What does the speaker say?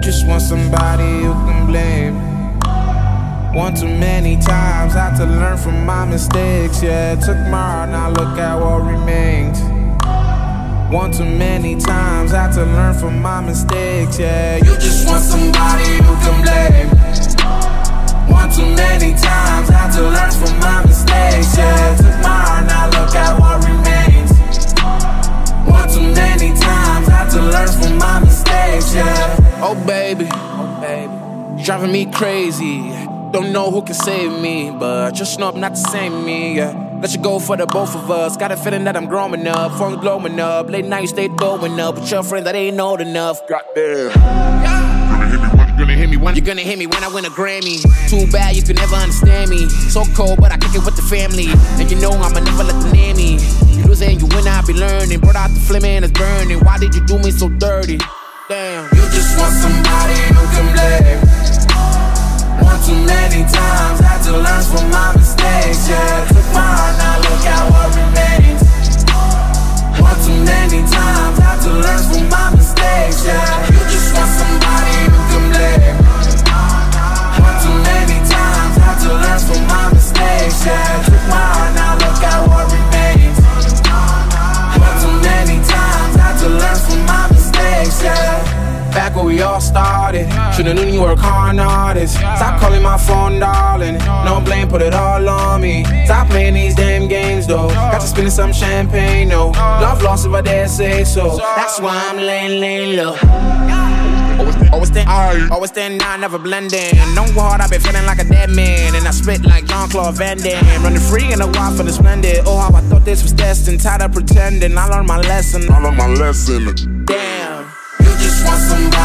just want somebody you can blame. One too many times, had to learn from my mistakes. Yeah, it took my heart, now look at what remains. One too many times, had to learn from my mistakes. Yeah, you just want somebody you can blame. One too many times, had to learn from my mistakes. Yeah, it took my heart, now look at what remains. One too many times, had to learn from my mistakes. Yeah. Oh baby, driving me crazy. Don't know who can save me, but just know I'm not the same me, yeah. Let you go for the both of us. Got a feeling that I'm growing up, phone's blowing up. Late night, stay blowing up with your friends that ain't old enough. Goddamn. You're gonna hit me when I win a Grammy. Too bad you could never understand me. So cold, but I kick it with the family. And you know I'ma never let them near me. You lose and you win, I be learning. Brought out the flame and it's burning. Why did you do me so dirty? Damn. You just want somebody you can blame. One too many times, had to learn from my mistakes. Yeah, took my heart, now look at what remains. One too many times, had to learn from my mistakes. Yeah, you just want somebody you can blame. One too many times, had to learn from my mistakes. Yeah, took my heart, now look at what remains. One too many times, had to learn from my mistakes. Yeah. Back when we all started, should've known you were a con artist. Stop calling my phone, darling. No blame, put it all on me. Stop playing these damn games, though. Got to spinning some champagne, no. Love lost if I dare say so. That's why I'm laying low. Always stand now, never blending. Don't go hard, I been feeling like a dead man. And I spit like Jean-Claude Van Damme. Running free in the wild for the splendid. Oh, how I thought this was destined. Tired of pretending, I learned my lesson. I learned my lesson. Damn. You just want somebody